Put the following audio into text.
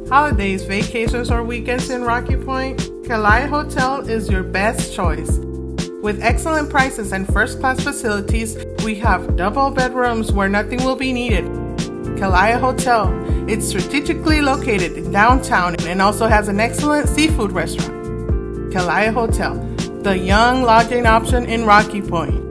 Holidays, vacations, or weekends in Rocky Point? Kelaia Hotel is your best choice. With excellent prices and first-class facilities, we have double bedrooms where nothing will be needed. Kelaia Hotel. It's strategically located in downtown and also has an excellent seafood restaurant. Kelaia Hotel, the young lodging option in Rocky Point.